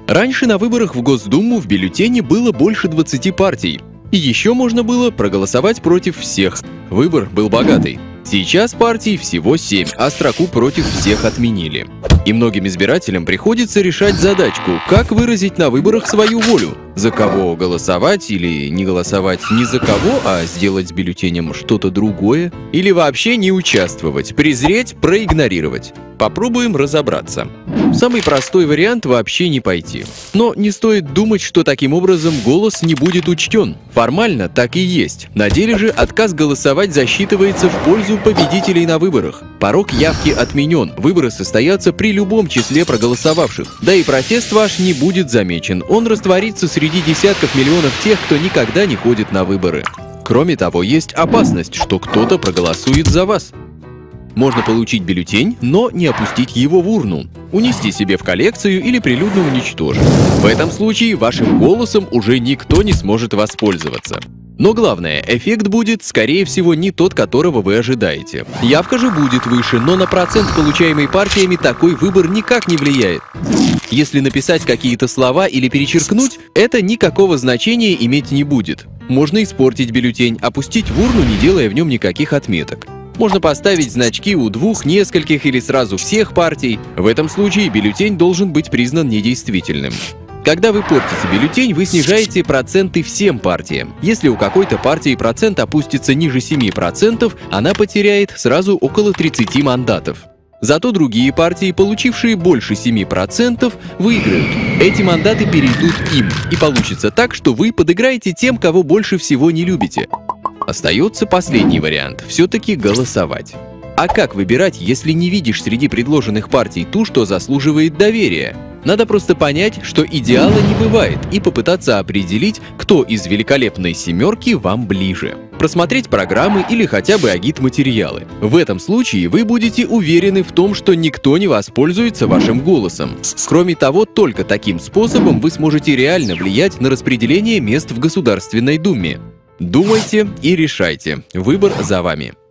Раньше на выборах в Госдуму в бюллетене было больше 20 партий. И еще можно было проголосовать против всех. Выбор был богатый. Сейчас партий всего 7, а строку против всех отменили. И многим избирателям приходится решать задачку, как выразить на выборах свою волю. За кого голосовать или не голосовать ни за кого, а сделать с бюллетенем что-то другое. Или вообще не участвовать, презреть, проигнорировать. Попробуем разобраться. Самый простой вариант – вообще не пойти. Но не стоит думать, что таким образом голос не будет учтен. Формально так и есть. На деле же отказ голосовать засчитывается в пользу победителей на выборах. Порог явки отменен, выборы состоятся при любом числе проголосовавших. Да и протест ваш не будет замечен, он растворится среди десятков миллионов тех, кто никогда не ходит на выборы. Кроме того, есть опасность, что кто-то проголосует за вас. Можно получить бюллетень, но не опустить его в урну, унести себе в коллекцию или прилюдно уничтожить. В этом случае вашим голосом уже никто не сможет воспользоваться. Но главное, эффект будет, скорее всего, не тот, которого вы ожидаете. Явка же будет выше, но на процент, получаемый партиями, такой выбор никак не влияет. Если написать какие-то слова или перечеркнуть, это никакого значения иметь не будет. Можно испортить бюллетень, опустить в урну, не делая в нем никаких отметок. Можно поставить значки у двух, нескольких или сразу всех партий. В этом случае бюллетень должен быть признан недействительным. Когда вы портите бюллетень, вы снижаете проценты всем партиям. Если у какой-то партии процент опустится ниже 7%, она потеряет сразу около 30 мандатов. Зато другие партии, получившие больше 7%, выиграют. Эти мандаты перейдут им, и получится так, что вы подыграете тем, кого больше всего не любите. Остается последний вариант – все-таки голосовать. А как выбирать, если не видишь среди предложенных партий ту, что заслуживает доверия? Надо просто понять, что идеала не бывает, и попытаться определить, кто из великолепной семерки вам ближе. Просмотреть программы или хотя бы агитматериалы. В этом случае вы будете уверены в том, что никто не воспользуется вашим голосом. Кроме того, только таким способом вы сможете реально влиять на распределение мест в Государственной Думе. Думайте и решайте. Выбор за вами.